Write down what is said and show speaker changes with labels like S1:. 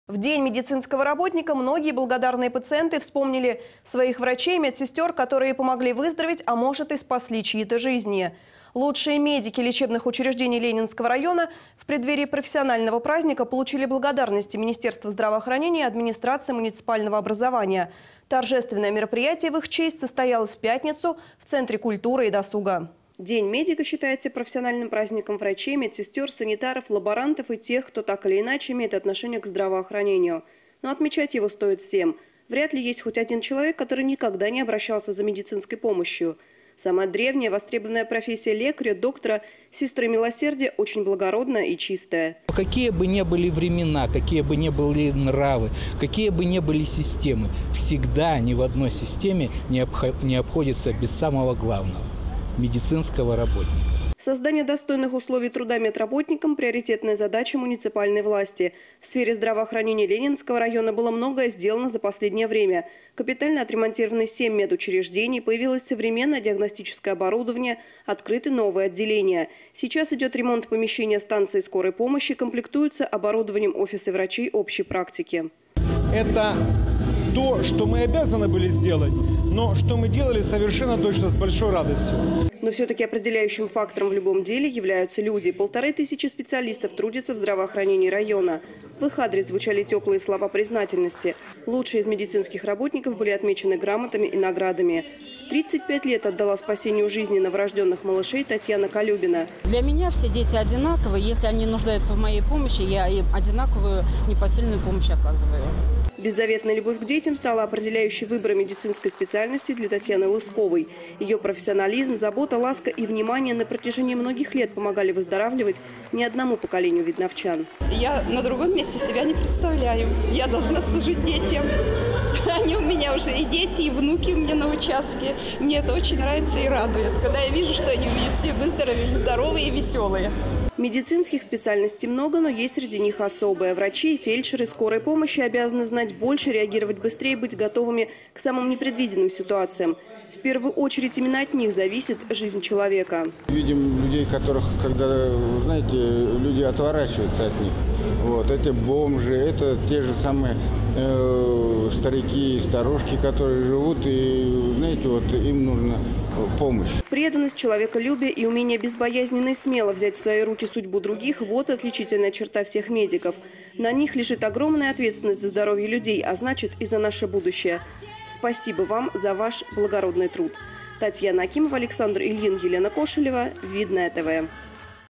S1: В День медицинского работника многие благодарные пациенты вспомнили своих врачей и медсестер, которые помогли выздороветь, а может и спасли чьи-то жизни. Лучшие медики лечебных учреждений Ленинского района в преддверии профессионального праздника получили благодарности Министерства здравоохранения и администрации муниципального образования. Торжественное мероприятие в их честь состоялось в пятницу в Центре культуры и досуга. День медика считается профессиональным праздником врачей, медсестер, санитаров, лаборантов и тех, кто так или иначе имеет отношение к здравоохранению. Но отмечать его стоит всем. Вряд ли есть хоть один человек, который никогда не обращался за медицинской помощью. Самая древняя востребованная профессия лекаря, доктора, сестры милосердия очень благородная и чистая.
S2: Какие бы ни были времена, какие бы ни были нравы, какие бы ни были системы, всегда ни в одной системе не обходится без самого главного – медицинского работника.
S1: Создание достойных условий труда медработникам – приоритетная задача муниципальной власти. В сфере здравоохранения Ленинского района было многое сделано за последнее время. Капитально отремонтированы 7 медучреждений, появилось современное диагностическое оборудование, открыты новые отделения. Сейчас идет ремонт помещения станции скорой помощи, комплектуются оборудованием офисы врачей общей практики.
S3: Это то, что мы обязаны были сделать, но что мы делали совершенно точно с большой радостью.
S1: Но все-таки определяющим фактором в любом деле являются люди. 1500 специалистов трудятся в здравоохранении района. В их адрес звучали теплые слова признательности. Лучшие из медицинских работников были отмечены грамотами и наградами. 35 лет отдала спасению жизни новорожденных малышей Татьяна Колюбина.
S4: Для меня все дети одинаковые. Если они нуждаются в моей помощи, я им одинаковую непосильную помощь оказываю.
S1: Беззаветная любовь к детям стала определяющей выбора медицинской специальности для Татьяны Лысковой. Ее профессионализм, забота, ласка и внимание на протяжении многих лет помогали выздоравливать не одному поколению видновчан.
S5: Я на другом месте себя не представляю. Я должна служить детям. Они у меня уже и дети, и внуки у меня на участке. Мне это очень нравится и радует, когда я вижу, что они у меня все выздоровели, здоровые и веселые.
S1: Медицинских специальностей много, но есть среди них особые. Врачи, фельдшеры скорой помощи обязаны знать больше, реагировать быстрее, быть готовыми к самым непредвиденным ситуациям. В первую очередь именно от них зависит жизнь человека.
S6: Видим людей, которых, когда, знаете, люди отворачиваются от них. Вот, это бомжи, это те же самые старики и старушки, которые живут, и, знаете, вот им нужна помощь.
S1: Преданность, человеколюбие и умение безбоязненно и смело взять в свои руки судьбу других – вот отличительная черта всех медиков. На них лежит огромная ответственность за здоровье людей, а значит и за наше будущее. Спасибо вам за ваш благородный труд. Татьяна Акимова, Александр Ильин, Елена Кошелева, Видное ТВ.